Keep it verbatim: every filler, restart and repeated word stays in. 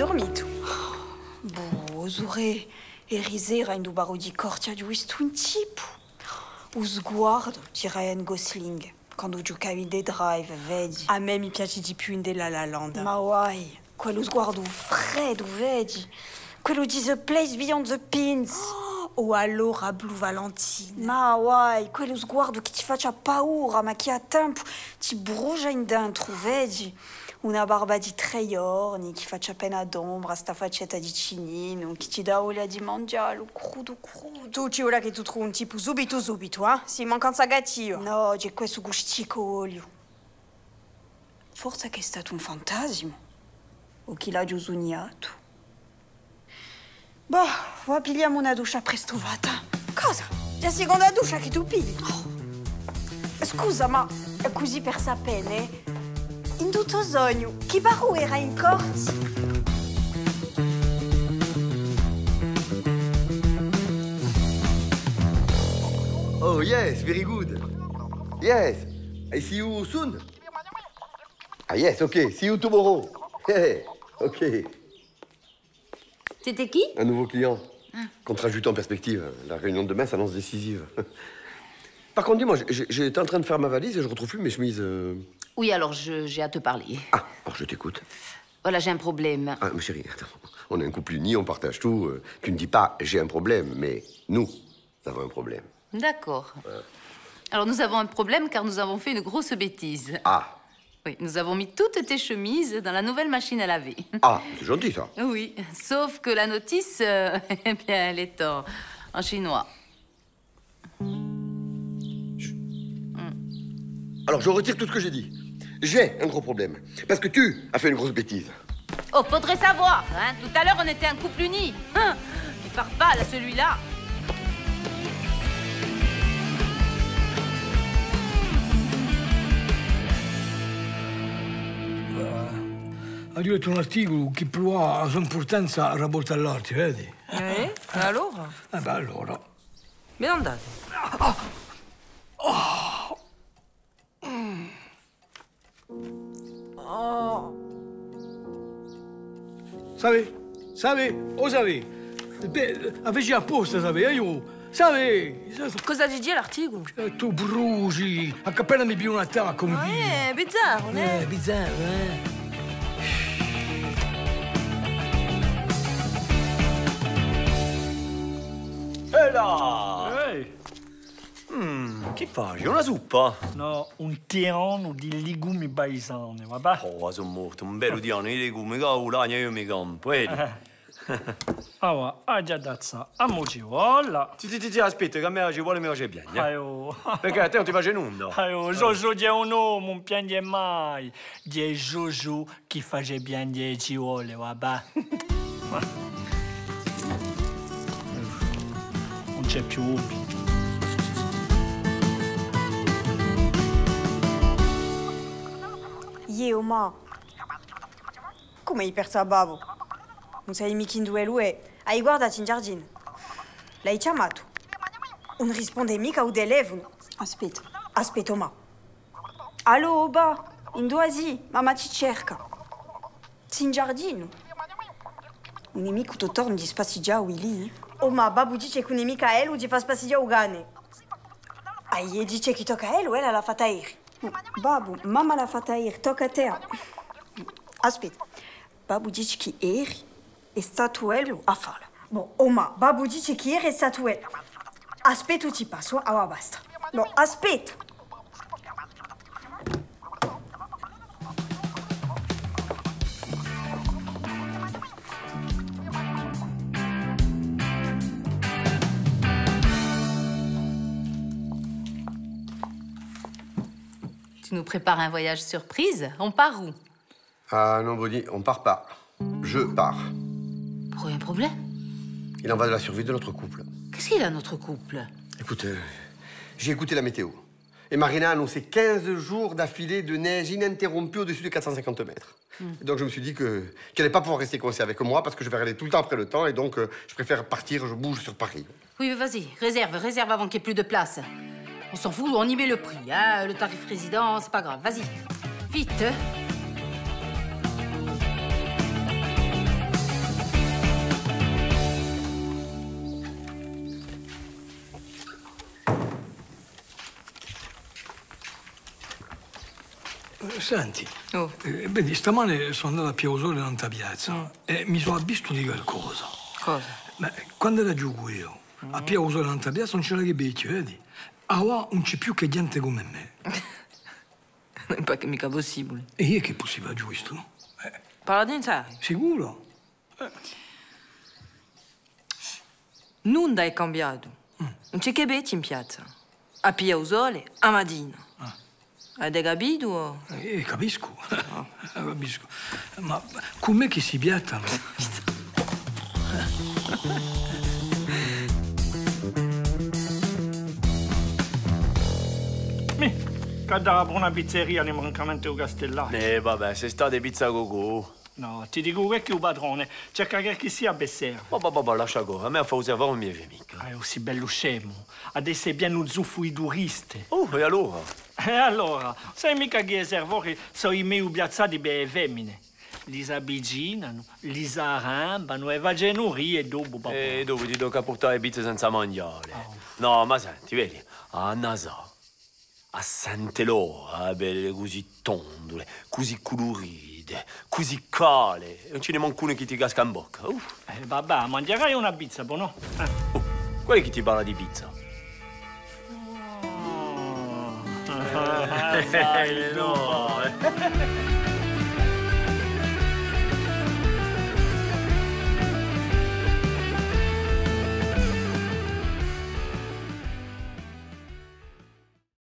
dormi tu. Bo, zure erisera in do baro di cortia di questo un tipo. O sguardo di Ryan Gosling quando giocavi The Drive, vedi? A me mi piace di più in The La La Land. Ma why? Quello sguardo freddo, vedi? Quello di The Place Beyond the Pins. O allora Blue Valentine. Ma why? Quello sguardo che ti faccia paura, ma che a tempo ti brucia in dentro, vedi? Una barba di tre giorni che faccia pena d'ombra, sta faccetta di cinino, che ti dà voglia di mangiarlo, crudo, crudo. Tu ci vuole che tu trovi un tipo subito, subito, eh? Si mancanza gatillo. No, c'è questo gustico olio. Forse che è stato un fantasma. O chi l'ha già sognato. Boh, va pigliamo una doccia prestuvata. Cosa? La seconda doccia che tu pigli? Oh. Scusa, ma è così per sapere? In tutto sogno, chi baro era in corti? Oh, yes, very good. Yes, I see you soon. Ah, yes, ok, see you tomorrow. Hey, ok. C'était qui? Un nouveau client. Ah. Contre ajouté en perspective. La réunion de demain s'annonce décisive. Par contre, dis-moi, j'étais en train de faire ma valise et je retrouve plus mes chemises. Euh... Oui, alors j'ai à te parler. Ah, alors je t'écoute. Voilà, j'ai un problème. Ah, mais chérie, attends. On est un couple uni, on partage tout. Tu ne dis pas j'ai un problème, mais nous avons un problème. D'accord. Ouais. Alors nous avons un problème car nous avons fait une grosse bêtise. Ah. Oui, nous avons mis toutes tes chemises dans la nouvelle machine à laver. Ah, c'est gentil ça. Oui, sauf que la notice, euh, eh bien, elle est en, en chinois. Alors, je retire tout ce que j'ai dit. J'ai un gros problème. Parce que tu as fait une grosse bêtise. Oh, faudrait savoir, hein. Tout à l'heure, on était un couple uni. Hein. Il farfalle à celui-là. Ha letto un articolo che prova la sua importanza a rapporto all'arte, vedi? Eh? E allora? Eh beh, allora. Me ne andate? Oh. Oh. Mm. Oh. Savi? Savi? O savi? Avessi apposta, savi? Io... Savi? Cosa dici l'articolo? Eh, tu bruci. A appena mi più un attacco, mi più. Eh, bizzarro, né? Eh, bizzarro, eh. E là! Ehi! Mm, che fai? Una suppa? No, un tiano di legumi paesani, vabbè? Oh, sono morto, un bello tiano di legumi, caulagna io mi campo, vedi? Allora, ah già dazza, a mo ci vuole. Sì, sì, sì, aspetta, che a me ci vuole mi piace piangere. Aio. Perché a te non ti piace nulla? Aio, Giorgio è un uomo, non piange mai. Di Giorgio chi face piangere ci vuole, vabbè? Non c'è più ubi. Io, ma... Come hai perso a babo? Non sai mica in dove lui è. Hai guardato in giardino. L'hai chiamato. Non risponde mica o telefono. Aspetta, aspetta, ma... Allo, ba, in dove sei? Mamma ti cerca. Sei in giardino. Un nemico ti torna di spassiggia o lì? Oh, ma babbo dice che un nemico a lui ti fa spassiggia o gane. Ah, gli dice che tocca a lui, l'ha fatta ieri. Babbo, mamma l'ha fatta ieri, tocca a te. Aspetta, babbo dice che ieri è stato lui a farla. Bon, oh, ma babbo dice che ieri è stato lui. Aspetta, ti passo, ah, basta. Bon, aspetta. Tu nous prépares un voyage surprise? On part où? Ah non, Bonnie, on part pas. Je pars. Pour un problème? Il en va de la survie de notre couple. Qu'est-ce qu'il a, notre couple? Écoute, euh, j'ai écouté la météo. Et Marina a annoncé quinze jours d'affilée de neige ininterrompue au-dessus de quatre cent cinquante mètres. Mm. Et donc je me suis dit que qu'elle n'allait pas pouvoir rester coincée avec moi parce que je vais regarder tout le temps après le temps et donc euh, je préfère partir, je bouge sur Paris. Oui, mais vas-y, réserve, réserve avant qu'il n'y ait plus de place. On s'en fout, on y met le prix, hein, le tarif résident, c'est pas grave. Vas-y, vite. Senti, Oh. eh, vedi, stamane sono andato a Piausole in tanta piazza mm. e mi sono avvisto di qualcosa. Cosa? Beh, quando era giù io, mm. a Piausole in tanta piazza non c'era che becchio, vedi? Ah, non c'è più che gente come me. Non è pas che mica possibile. E io che possibile giusto, no? Eh. Parla di serio? Sicuro? Eh. Nulla è cambiato. Mm. Non c'è che becchi in piazza. A Piausole, a Madina. Ah. Hai capito? Eh, capisco. Oh. Capisco. Ma com'è che si piattano? Mi, cada buona pizzeria ne mancamente un castellato. Eh, vabbè, sei state pizza cocò. No, ti dico che è un padrone. Cerca che chi sia besservo. Ma papà, papà, lascia go. A me fa usare un mio mica. Ah, è così bello scemo. Adesso è pieno zuffu i turisti. Oh, e allora? E allora? Sai mica che i servori sono i miei piazzati per le femmine? Li avvicinano, li arrambano e vanno a ridere dopo, papà. E dopo ti tocca portare le pizze senza mangiare. Oh. No, ma senti, vedi, a Nasa, a Sant'Elo, a belle così tondole, così colorite, così cale. Non ce ne manca uno che ti casca in bocca. Uh. Eh, vabbè, mangerai una pizza, buono? Eh. Oh, qual è che ti parla di pizza? Oh. Ah, sai, no.